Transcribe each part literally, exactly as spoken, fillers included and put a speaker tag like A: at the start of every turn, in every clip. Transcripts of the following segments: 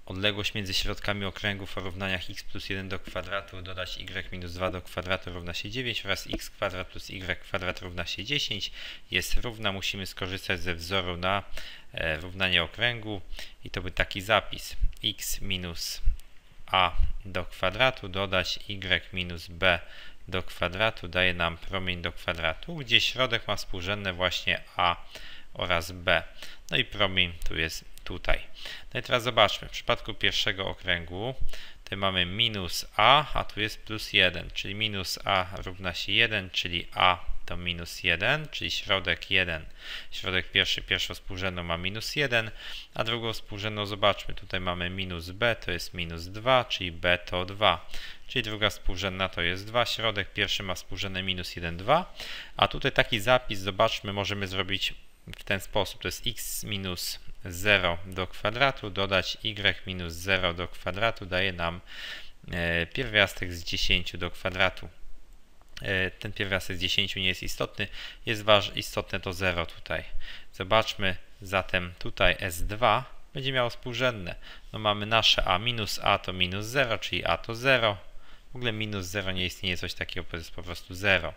A: odległość między środkami okręgów o równaniach x plus jeden do kwadratu dodać y minus dwa do kwadratu równa się dziewięć oraz x kwadrat plus y kwadrat równa się dziesięć jest równa. Musimy skorzystać ze wzoru na e, równanie okręgu i to by taki zapis: x minus a do kwadratu dodać y minus b do kwadratu daje nam promień do kwadratu, gdzie środek ma współrzędne właśnie a oraz b. No i promień tu jest tutaj. No i teraz zobaczmy, w przypadku pierwszego okręgu to mamy minus a, a tu jest plus jeden, czyli minus a równa się jeden, czyli a to minus jeden, czyli środek jeden. Środek pierwszy, pierwszą współrzędną ma minus jeden, a drugą współrzędną zobaczmy, tutaj mamy minus b, to jest minus dwa, czyli b to dwa. Czyli druga współrzędna to jest dwa, środek pierwszy ma współrzędne minus jeden, dwa, a tutaj taki zapis, zobaczmy, możemy zrobić w ten sposób, to jest x minus zero do kwadratu dodać y minus zero do kwadratu daje nam e, pierwiastek z dziesięciu do kwadratu. E, ten pierwiastek z dziesięciu nie jest istotny, jest waż, istotne to zero tutaj. Zobaczmy zatem tutaj S dwa będzie miało współrzędne. No mamy nasze a, minus a to minus zero, czyli a to zero. W ogóle minus zero nie istnieje coś takiego, to jest po prostu zero.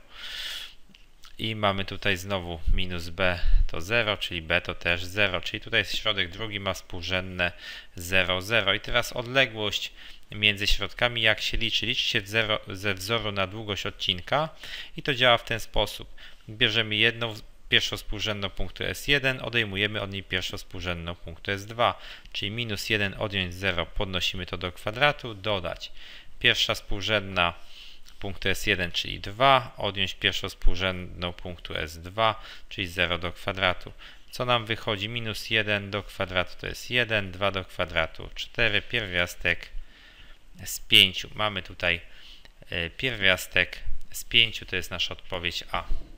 A: I mamy tutaj znowu minus b to zero, czyli b to też zero, czyli tutaj środek drugi ma współrzędne zero, zero. I teraz odległość między środkami jak się liczy? Liczy się zero, ze wzoru na długość odcinka i to działa w ten sposób. Bierzemy jedną pierwszą współrzędną punktu S jeden, odejmujemy od niej pierwszą współrzędną punktu S dwa, czyli minus jeden odjąć zero, podnosimy to do kwadratu, dodać pierwsza współrzędna punktu S jeden, czyli dwa, odjąć pierwszą współrzędną punktu S dwa, czyli zero do kwadratu. Co nam wychodzi? Minus jeden do kwadratu to jest jeden, dwa do kwadratu cztery, pierwiastek z pięciu. Mamy tutaj pierwiastek z pięciu, to jest nasza odpowiedź A.